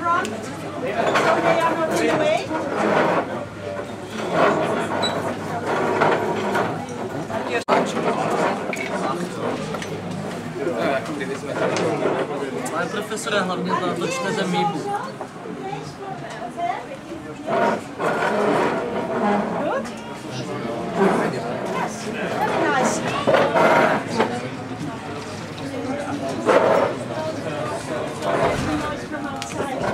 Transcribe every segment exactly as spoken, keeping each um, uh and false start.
front, so they are not in the way. Pane profesore, hlavně to čtete mýbu. Good? Yes, very nice. From outside.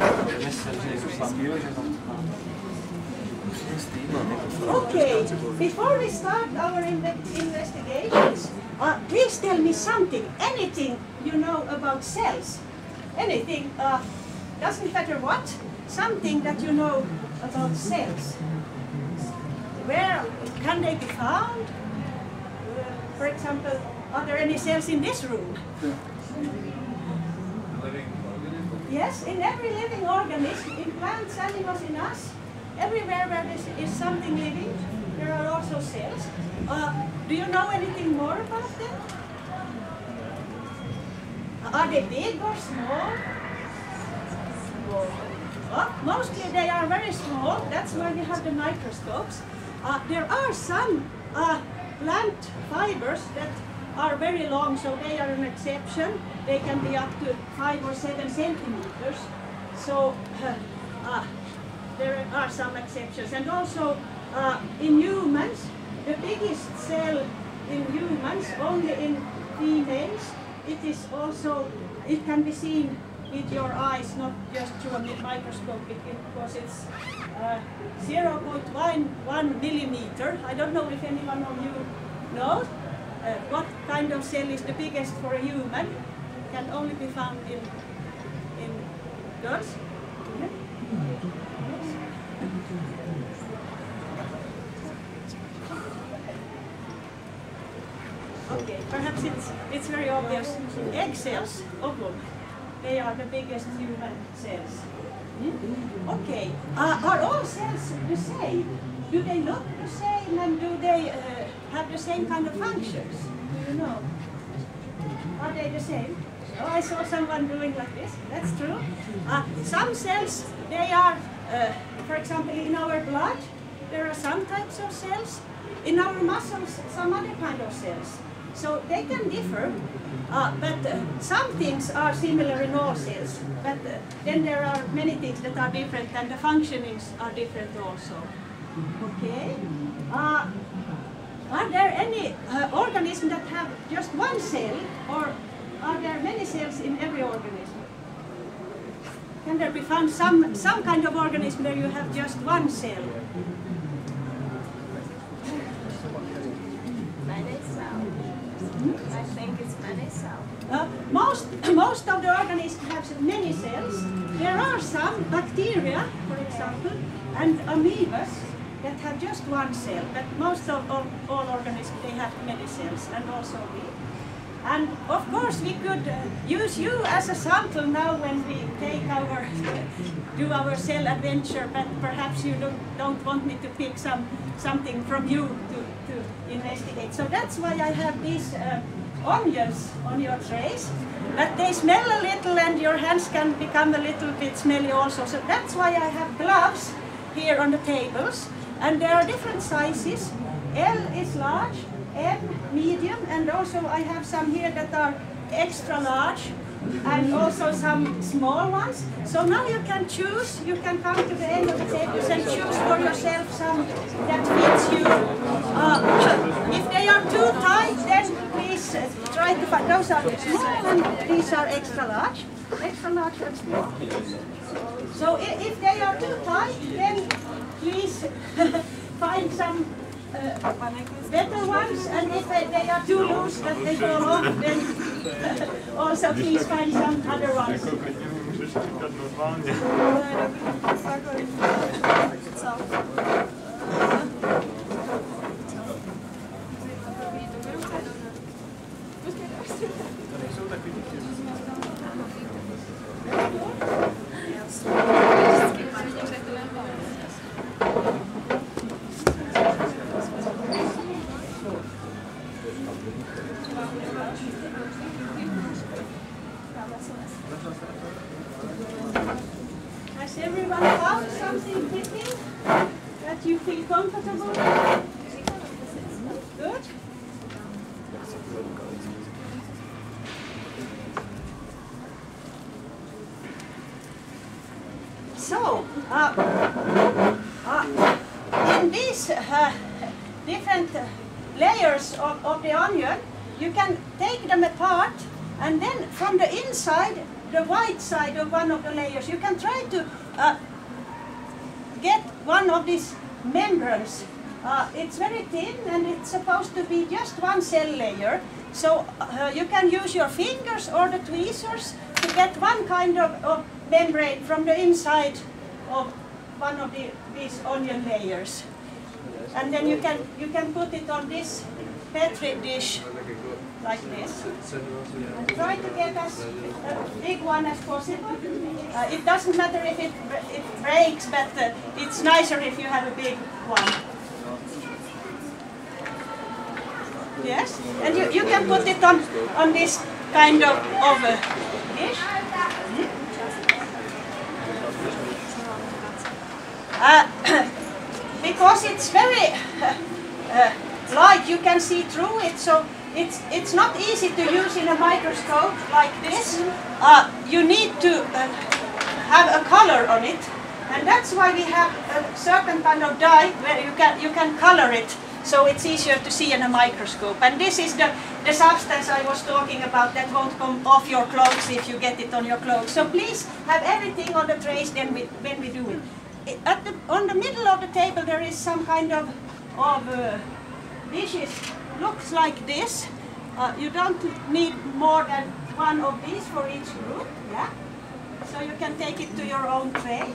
Okay, before we start our investigations, uh, please tell me something, anything you know about cells. Anything, uh, doesn't matter what, something that you know about cells. Where can they be found? Uh, for example, are there any cells in this room? Yes, in every living organism, in plants, animals, in us, everywhere where there is something living, there are also cells. Uh, do you know anything more about them? Are they big or small? Well, mostly they are very small, that's why we have the microscopes. Uh, there are some uh, plant fibers that are very long, so they are an exception. They can be up to five or seven centimeters. So uh, uh, there are some exceptions. And also uh, in humans, the biggest cell in humans, only in females, it is also, it can be seen with your eyes, not just through a microscope, because it's uh, zero point one millimeter. I don't know if anyone of you knows uh, what kind of cell is the biggest for a human. It can only be found in, in girls. Yeah. Okay, perhaps it's, it's very obvious. Egg cells, ovum, they are the biggest human cells. Hmm? Okay, uh, are all cells the same? Do they look the same and do they uh, have the same kind of functions? Do you know? Are they the same? Oh, I saw someone doing like this, that's true. Uh, some cells, they are, uh, for example, in our blood, there are some types of cells. In our muscles, some other kind of cells. So they can differ, uh, but uh, some things are similar in all cells. But uh, then there are many things that are different, and the functionings are different also. Okay. Uh, are there any uh, organisms that have just one cell, or are there many cells in every organism? Can there be found some some kind of organism where you have just one cell? I think it's many cells. Uh, most, most of the organisms have many cells. There are some bacteria, for example, and amoebas that have just one cell, but most of, of all organisms, they have many cells, and also we. And of course we could uh, use you as a sample now when we take our, do our cell adventure, but perhaps you don't, don't want me to pick some, something from you to, to investigate. So that's why I have these uh, onions on your trays, but they smell a little and your hands can become a little bit smelly also. So that's why I have gloves here on the tables, and there are different sizes. L is large, M medium, and also I have some here that are extra large, and also some small ones. So now you can choose, you can come to the end of the tables and choose for yourself some that fits you. Uh, if they are too tight, then please uh, try to find, those are small and these are extra large. Extra large and small. So if, if they are too tight, then please find some uh, better ones, and if they, they are too loose that they fall off, then also please find some other ones. everyone found something fitting that you feel comfortable with? Good. So, uh, uh, in these uh, different uh, layers of, of the onion, you can take them apart, and then from the inside, the white side of one of the layers, you can try to uh, get one of these membranes. Uh, it's very thin, and it's supposed to be just one cell layer. So uh, you can use your fingers or the tweezers to get one kind of, of membrane from the inside of one of the, these onion layers. And then you can, you can put it on this Petri dish like this. And try to get as uh, big one as possible. Uh, it doesn't matter if it, it breaks, but uh, it's nicer if you have a big one. Yes, and you, you can put it on, on this kind of, of uh, dish. Uh, because it's very uh, uh, light, you can see through it, so it's, it's not easy to use in a microscope like this. Uh, you need to uh, have a color on it, and that's why we have a certain kind of dye where you can, you can color it, so it's easier to see in a microscope. And this is the, the substance I was talking about that won't come off your clothes if you get it on your clothes. So please have everything on the trays then we, when we do it. At the, on the middle of the table there is some kind of, of uh, dishes, looks like this. Uh, you don't need more than one of these for each group, yeah? So you can take it to your own tray.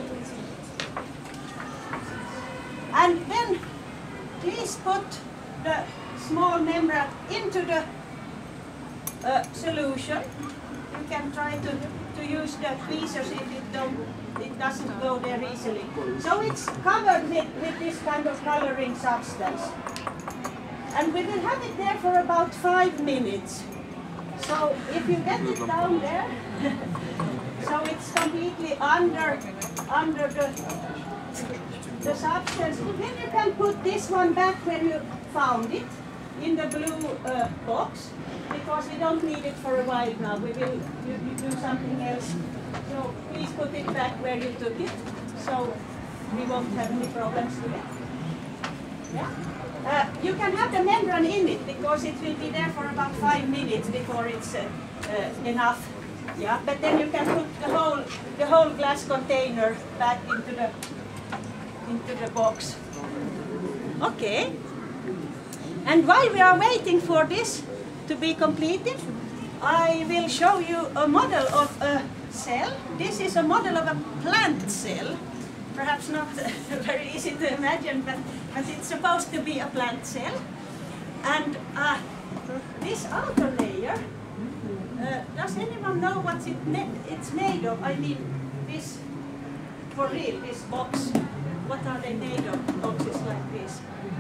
And then please put the small membrane into the uh, solution. You can try to, to use the tweezers if it, don't, it doesn't go there easily. So it's covered with, with this kind of coloring substance. And we will have it there for about five minutes. So if you get it down there, so it's completely under, under the, the substance. Then you can put this one back where you found it, in the blue uh, box, because we don't need it for a while now. We will you, you do something else. So please put it back where you took it, so we won't have any problems with it. Yeah? Uh, you can have the membrane in it, because it will be there for about five minutes before it's uh, uh, enough. Yeah, but then you can put the whole the whole glass container back into the into the box. Okay. And while we are waiting for this to be completed, I will show you a model of a cell. This is a model of a plant cell. Perhaps not very easy to imagine, but, but it's supposed to be a plant cell. And uh, this outer layer, uh, does anyone know what it it's made of? I mean, this, for real, this box. What are they made of, boxes like this?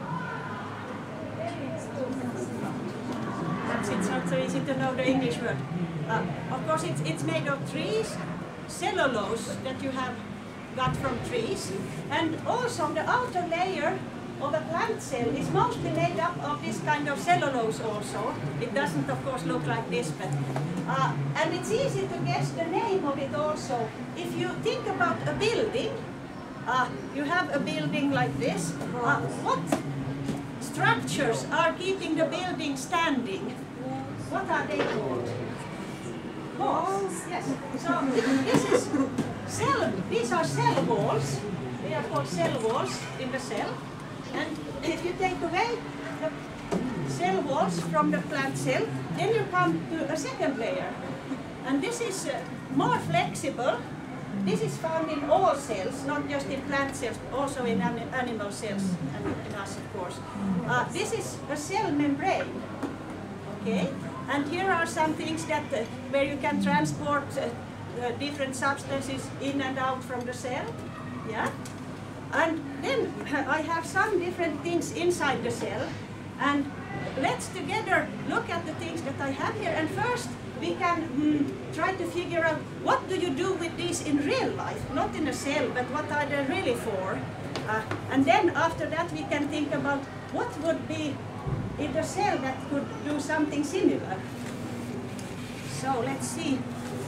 It's not so easy to know the English word. Uh, of course, it's, it's made of trees, cellulose that you have got from trees, and also the outer layer of a plant cell is mostly made up of this kind of cellulose also. It doesn't, of course, look like this, but uh, and it's easy to guess the name of it also. If you think about a building, uh, you have a building like this. Uh, what structures are keeping the building standing? What are they called? Walls. Yes. So this is cell. These are cell walls. They are called cell walls in the cell. And if you take away the cell walls from the plant cell, then you come to a second layer. And this is uh, more flexible. This is found in all cells, not just in plant cells, also in an animal cells and in us, of course. Uh, this is a cell membrane. Okay, and here are some things that uh, where you can transport uh, uh, different substances in and out from the cell. Yeah, and then I have some different things inside the cell, and let's together look at the things that I have here. And first, we can mm, try to figure out what do you do with these in real life, not in a cell, but what are they really for? Uh, and then after that we can think about what would be in the cell that could do something similar. So let's see.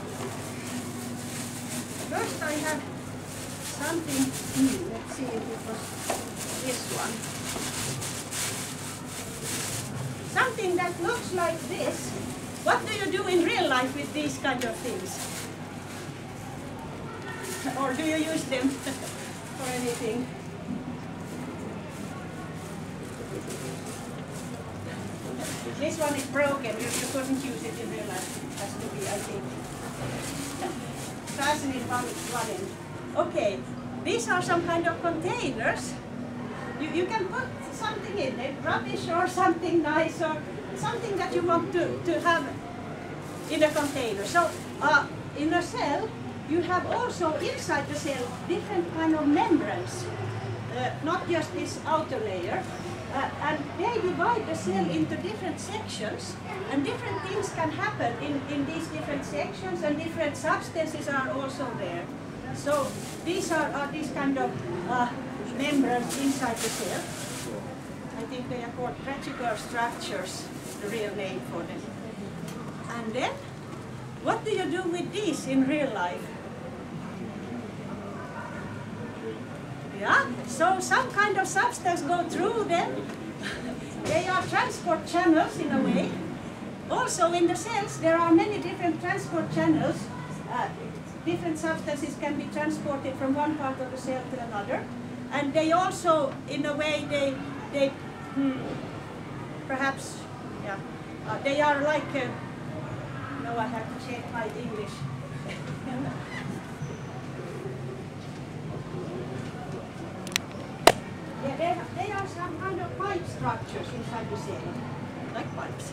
First I have something, hmm, let's see if it was this one. Something that looks like this. What do you do in real life with these kind of things? Or do you use them for anything? This one is broken, you, you couldn't use it in real life. It has to be, I think. Fasten it one, one end. Okay, these are some kind of containers. You, you can put something in it, rubbish or something nice or something that you want to, to have in a container. So uh, in a cell, you have also inside the cell different kind of membranes, uh, not just this outer layer. Uh, and they divide the cell into different sections, and different things can happen in, in these different sections, and different substances are also there. So these are, are these kind of uh, membranes inside the cell. I think they are called reticular structures, the real name for them. And then, what do you do with these in real life? Yeah, so some kind of substance go through them. They are transport channels in a way. Also in the cells there are many different transport channels. Uh, different substances can be transported from one part of the cell to another. And they also, in a way, they, they hmm, perhaps, yeah, uh, they are like, uh, no, I have to check my English. Yeah, they, they are some kind of pipe structures inside the cell, like pipes.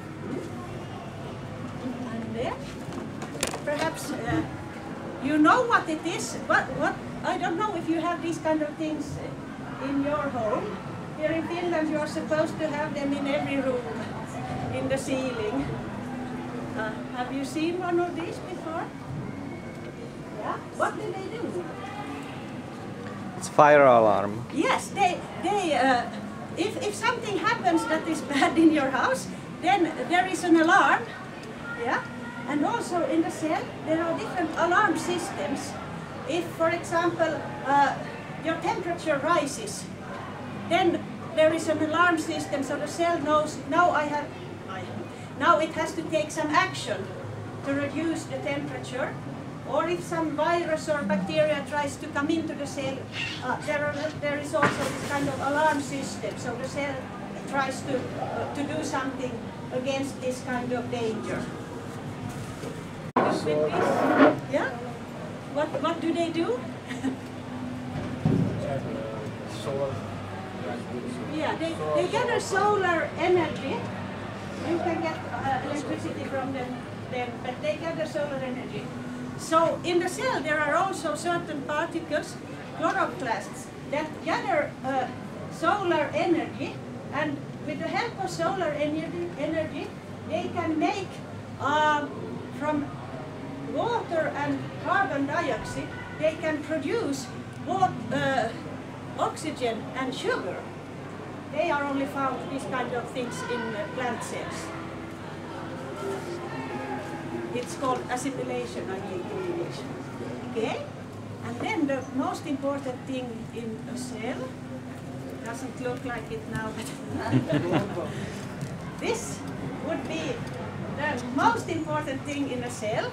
And then, perhaps uh, you know what it is. What, what, I don't know if you have these kind of things in your home. Here in Finland you are supposed to have them in every room, in the ceiling. Uh, have you seen one of these before? Yeah? What do they do? It's fire alarm. Yes, they, they, uh, if, if something happens that is bad in your house, then there is an alarm, yeah? And also in the cell, there are different alarm systems. If, for example, uh, your temperature rises, then there is an alarm system, so the cell knows, now I have, I, now it has to take some action to reduce the temperature. Or if some virus or bacteria tries to come into the cell, uh, there, are, there is also this kind of alarm system. So the cell tries to, uh, to do something against this kind of danger. With this, yeah? What, what do they do? Yeah, they, they gather solar energy. You can get uh, electricity from them, them, but they gather solar energy. So in the cell there are also certain particles, chloroplasts, that gather uh, solar energy, and with the help of solar energy, energy they can make uh, from water and carbon dioxide, they can produce water, uh, oxygen and sugar. They are only found, these kind of things, in uh, plant cells. It's called assimilation, I mean, in English. Okay? And then the most important thing in a cell, doesn't look like it now, but this would be the most important thing in a cell.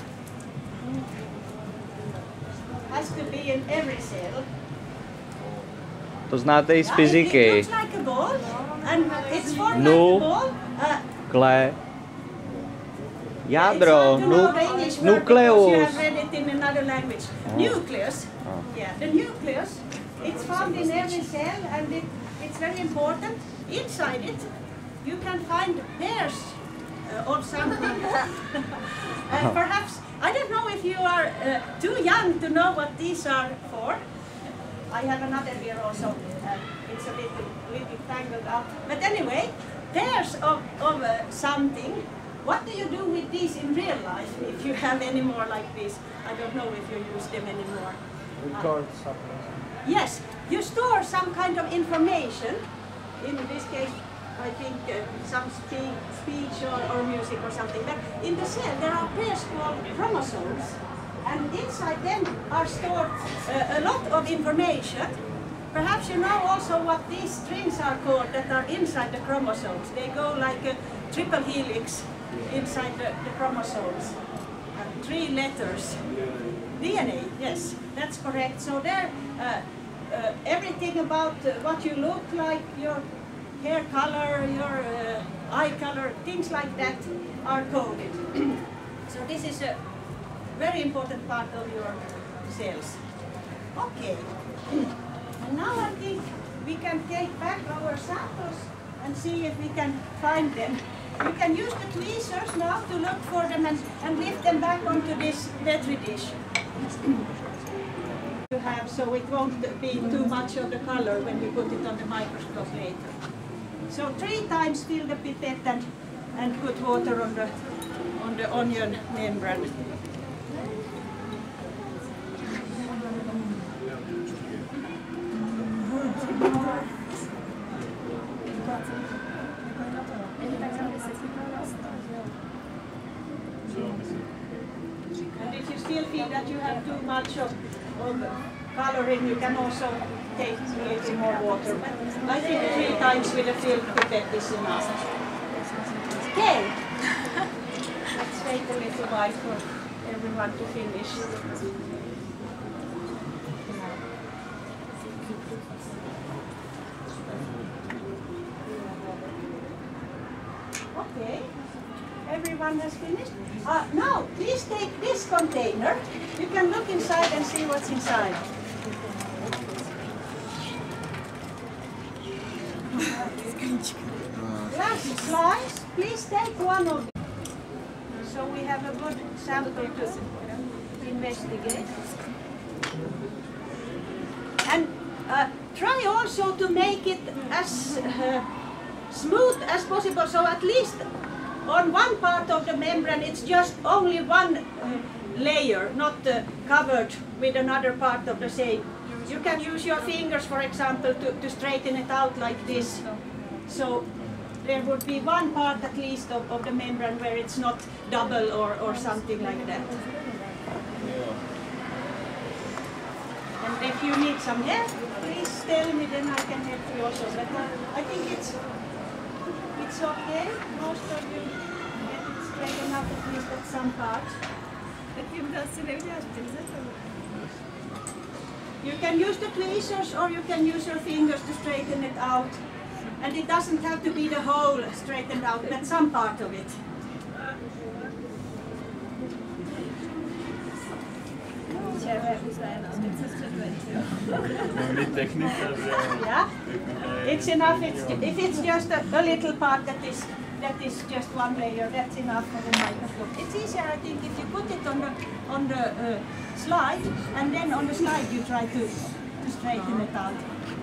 Has to be in every cell. To znáte i z Yeah, it, fyziky. it looks like a ball, and it's formed No. like a ball. Uh, Kle. It's Jádro. hard to know Nu the English word because you nucleus. have read it in another language. Oh. Nucleus. Oh. Yeah, the nucleus. It's found in every cell, and it, it's very important. Inside it, you can find pairs uh, of something. uh, perhaps, I don't know if you are uh, too young to know what these are for. I have another here also. Uh, it's a little, little tangled up. But anyway, pairs of, of uh, something what do you do with these in real life if you have any more like this? I don't know if you use them anymore. Record something. Yes, you store some kind of information. In this case, I think uh, some speak, speech or, or music or something. But in the cell, there are pairs called chromosomes, and inside them are stored uh, a lot of information. Perhaps you know also what these strings are called that are inside the chromosomes. They go like a triple helix inside the, the chromosomes. Uh, three letters. D N A, yes, that's correct. So there, uh, uh, everything about uh, what you look like, your hair color, your uh, eye color, things like that are coded. So this is a very important part of your cells. Okay. And now I think we can take back our samples and see if we can find them. You can use the tweezers now to look for them and, and lift them back onto this Petri dish. You have, so it won't be too much of the color when you put it on the microscope later. So three times fill the pipette and, and put water on the, on the onion membrane. And if you still feel that you have too much of, of coloring, you can also take a little more water. But I think three times with a filled pipette is enough. Okay. Let's wait a little while for everyone to finish. Okay. Everyone has finished? Uh, now, please take this container. You can look inside and see what's inside. Last slice, please take one of them. So we have a good sample to investigate. And uh, try also to make it as uh, smooth as possible, so at least on one part of the membrane it's just only one uh, layer, not uh, covered with another part of the same. You can use your fingers, for example, to, to straighten it out like this. So there would be one part at least of, of the membrane where it's not double or, or something like that. And if you need some help, please tell me, then I can help you also. But uh, I think it's it's okay. Most of you get it straightened out at least at some part. You can use the tweezers or you can use your fingers to straighten it out. And it doesn't have to be the whole straightened out, but some part of it. Yeah, it's enough. It's, if it's just a, a little part that is that is just one layer, that's enough for the microscope. It's easier, I think, if you put it on the on the uh, slide, and then on the slide you try to, to straighten it out.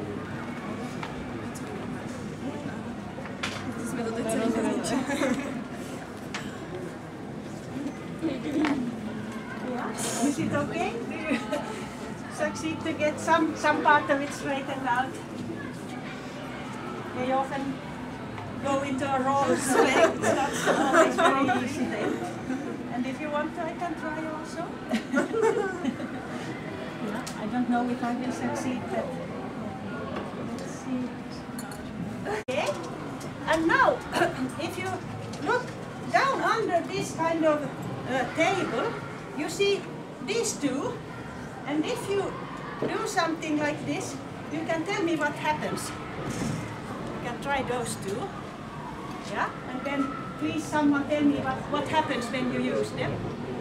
Yeah. Is it okay? Do you succeed to get some some part of it straightened out? They often go into a roll, so it's not always very easy then. And if you want to, I can try also. Yeah, I don't know if I will succeed, but let's see. Okay. And now, if you look down under this kind of uh, table, you see these two, and if you do something like this, you can tell me what happens. You can try those two. Yeah, and then please someone tell me what, what happens when you use them.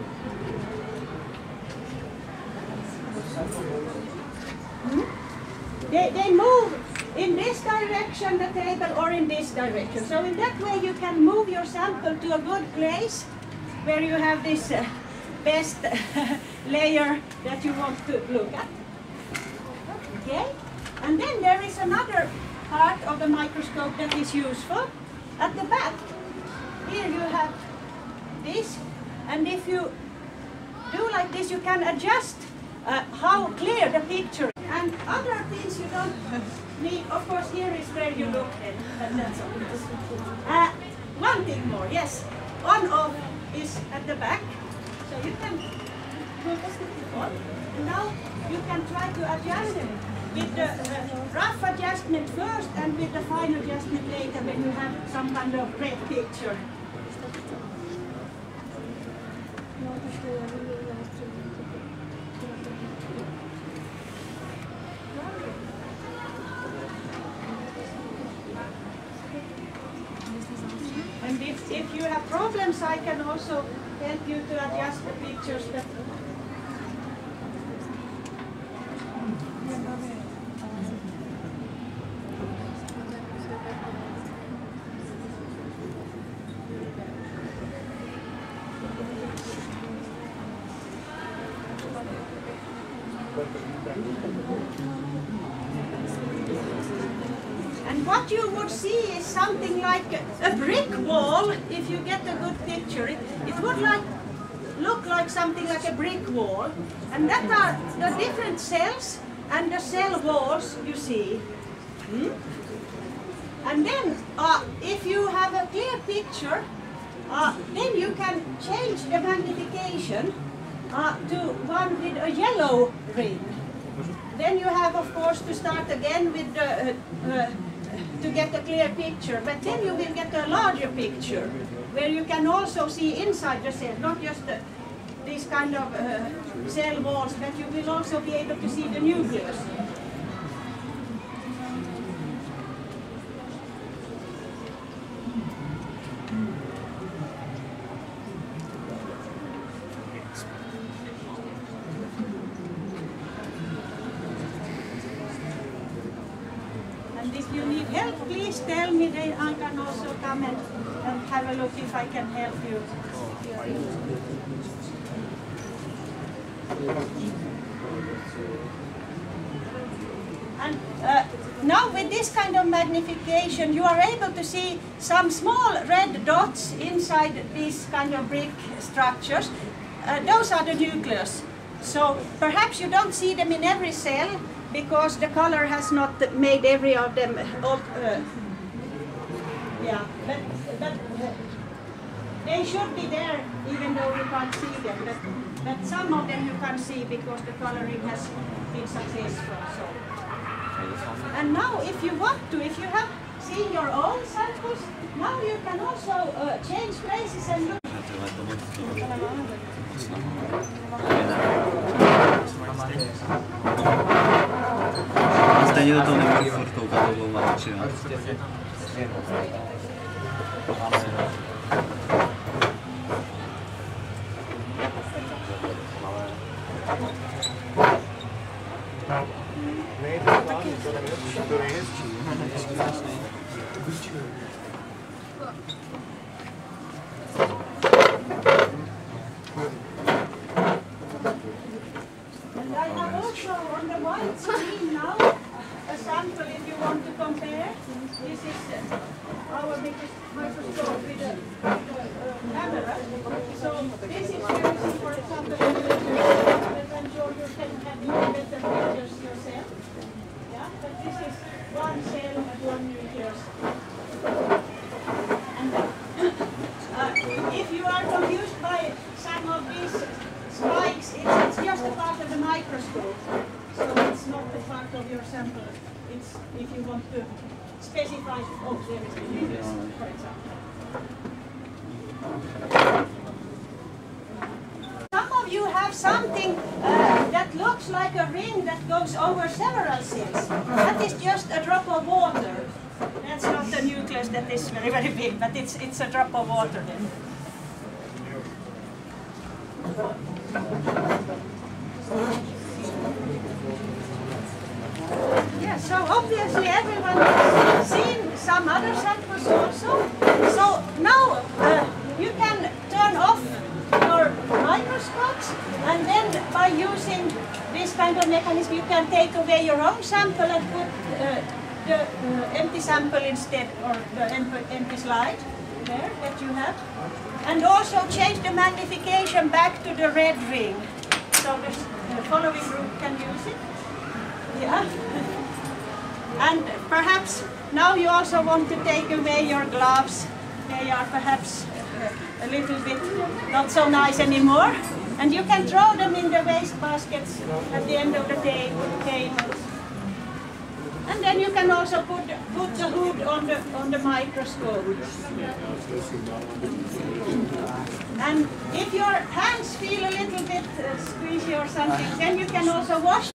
Hmm? They, they move in this direction, the table, or in this direction. So in that way you can move your sample to a good place where you have this uh, best layer that you want to look at. Okay? And then there is another part of the microscope that is useful. At the back, here you have this, and if you do like this, you can adjust uh, how clear the picture. And other things you don't need, of course, here is where you look in, but that's obvious. Uh, one thing more, yes, on-off is at the back, so you can focus it on, and now you can try to adjust it with the uh, rough adjustment first and with the fine adjustment later when you have some kind of red picture. And if, if you have problems, I can also help you to adjust the pictures. But And what you would see is something like a brick wall. If you get a good picture, it, it would like look like something like a brick wall. And that are the different cells and the cell walls you see. Hmm? And then, uh, if you have a clear picture, uh, then you can change the magnification uh, to one with a yellow ring. Then you have, of course, to start again with the, uh, uh, to get a clear picture. But then you will get a larger picture, where you can also see inside the cell, not just the, these kind of uh, cell walls, but you will also be able to see the nucleus. If you need help, please tell me. Then I can also come and, and have a look if I can help you. And uh, now with this kind of magnification, you are able to see some small red dots inside these kind of brick structures. Uh, those are the nucleus. So perhaps you don't see them in every cell, because the color has not made every of them all, uh, yeah, but, but uh, they should be there even though you can't see them, but, but some of them you can see because the coloring has been successful. So. And now if you want to, if you have seen your own samples, now you can also uh, change places and look. Stejně do toho nemůžu furt koukat, to bylo malo činat. And I have also on the white screen now a sample if you want to compare. This is uh, our microscope with a uh, uh, camera. So this is where you see, for example, but I'm sure you can have more better pictures yourself. Yeah, but this is one cell and one nucleus. And uh, if you are confused by some of these spikes, it's, it's just a part of the microscope. So it's not a part of your sample. It's if you want to specify, oh, there is the nucleus, for example. Some of you have something uh, that looks like a ring that goes over several cells. That is just a drop of water. That's not the nucleus that is very, very big, but it's, it's a drop of water then. Yeah, so obviously everyone has seen some other samples also. So now uh, you can turn off your microscopes, and then by using this kind of mechanism you can take away your own sample and put uh, the uh, empty sample instead, or the empty slide. there that you have. And also change the magnification back to the red ring. So the the following group can use it. Yeah. And perhaps now you also want to take away your gloves. They are perhaps a little bit not so nice anymore. And you can throw them in the waste baskets at the end of the day, table. And then you can also put, put the hood on the, on the microscope. And if your hands feel a little bit uh, squeezy or something, then you can also wash